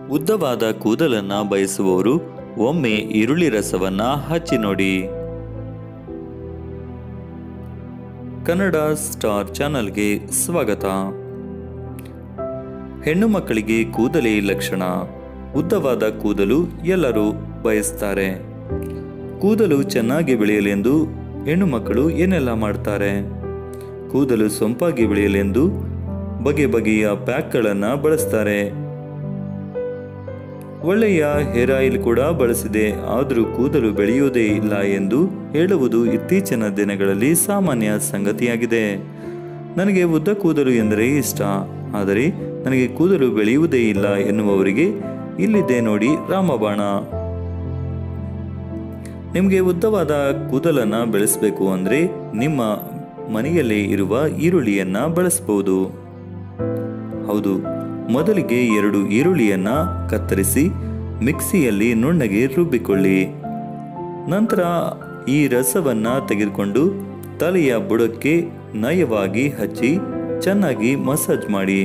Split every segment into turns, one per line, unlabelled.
ಉದ್ದವಾದ ಕೂದಲನ್ನ ಬಯಸುವವರು ಒಮ್ಮೆ ಈರುಳ್ಳಿ ರಸವನ್ನ ಹಚ್ಚಿ ನೋಡಿ. ಕನ್ನಡ ಸ್ಟಾರ್ ಚಾನಲ್ಗೆ ಸ್ವಾಗತ. ಹೆಣ್ಣು ಮಕ್ಕಳಿಗೆ ಕೂದಲೇ ಲಕ್ಷಣ. ಉದ್ದವಾದ ಕೂದಲು ಎಲ್ಲರೂ ಬಯಸ್ತಾರೆ. ಕೂದಲು ಚೆನ್ನಾಗಿ ಬೆಳೆಯಲೆಂದು ಹೆಣ್ಣು ಮಕ್ಕಳು ಏನೆಲ್ಲ ಮಾಡ್ತಾರೆ? ಕೂದಲು ಸೊಂಪಾಗಿ ಬೆಳೆಯಲೆಂದು ಬಗೆ ಬಗೆಯ ಪ್ಯಾಕ್ಗಳನ್ನು ಬಳಸ್ತಾರೆ. ಒಳ್ಳೆಯ ಹೇರ್ ಆಯಿಲ್ ಕೂಡ ಬಳಸಿದೆ, ಆದರೂ ಕೂದಲು ಬೆಳೆಯುವುದೇ ಇಲ್ಲ ಎಂದು ಹೇಳುವುದು ಇತ್ತೀಚಿನ ದಿನಗಳಲ್ಲಿ ಸಾಮಾನ್ಯ ಸಂಗತಿಯಾಗಿದೆ. ನನಗೆ ಉದ್ದ ಕೂದಲು ಎಂದರೆ ಇಷ್ಟ, ಆದರೆ ನನಗೆ ಕೂದಲು ಬೆಳೆಯುವುದೇ ಇಲ್ಲ ಎನ್ನುವವರಿಗೆ ಇಲ್ಲಿದೆ ನೋಡಿ ರಾಮಬಾಣ. ನಿಮಗೆ ಉದ್ದವಾದ ಕೂದಲನ್ನು ಬೆಳೆಸಬೇಕು ಅಂದರೆ ನಿಮ್ಮ ಮನೆಯಲ್ಲೇ ಇರುವ ಈರುಳ್ಳಿಯನ್ನ ಬಳಸಬಹುದು. ಹೌದು, ಮೊದಲಿಗೆ 2 ಈರುಳ್ಳಿಯನ್ನ ಕತ್ತರಿಸಿ ಮಿಕ್ಸಿಯಲ್ಲಿ ನುಣ್ಣಗೆ ರುಬ್ಬಿಕೊಳ್ಳಿ. ನಂತರ ಈ ರಸವನ್ನ ತೆಗೆದುಕೊಂಡು ತಲೆಯ ಬುಡಕ್ಕೆ ನಯವಾಗಿ ಹಚ್ಚಿ ಚೆನ್ನಾಗಿ ಮಸಾಜ್ ಮಾಡಿ.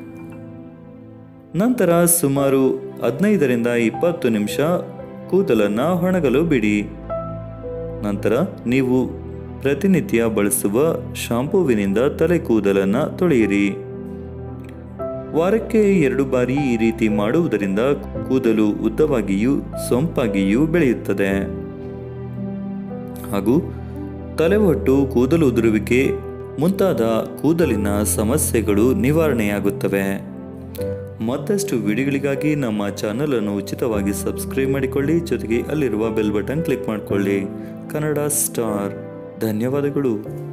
ನಂತರ ಸುಮಾರು 15 ರಿಂದ 20 ನಿಮಿಷ ಕೂದಲನ್ನು ಒಣಗಲು ಬಿಡಿ. ನಂತರ ನೀವು ಪ್ರತಿನಿತ್ಯ ಬಳಸುವ ಶಾಂಪೂವಿನಿಂದ ತಲೆ ಕೂದಲನ್ನು ತೊಳೆಯಿರಿ. ವಾರಕ್ಕೆ 2 ಬಾರಿ ಈ ರೀತಿ ಮಾಡುವುದರಿಂದ ಕೂದಲು ಉದ್ದವಾಗಿಯೂ ಸೊಂಪಾಗಿಯೂ ಬೆಳೆಯುತ್ತದೆ. ಹಾಗೂ ತಲೆಹೊಟ್ಟು, ಕೂದಲು ಉದುರುವಿಕೆ ಮುಂತಾದ ಕೂದಲಿನ ಸಮಸ್ಯೆಗಳು ನಿವಾರಣೆಯಾಗುತ್ತವೆ. ಮತ್ತಷ್ಟು ವಿಡಿಯೋಗಳಿಗಾಗಿ ನಮ್ಮ ಚಾನಲನ್ನು ಉಚಿತವಾಗಿ ಸಬ್ಸ್ಕ್ರೈಬ್ ಮಾಡಿಕೊಳ್ಳಿ. ಜೊತೆಗೆ ಅಲ್ಲಿರುವ ಬೆಲ್ ಬಟನ್ ಕ್ಲಿಕ್ ಮಾಡಿಕೊಳ್ಳಿ. ಕನ್ನಡ ಸ್ಟಾರ್. ಧನ್ಯವಾದಗಳು.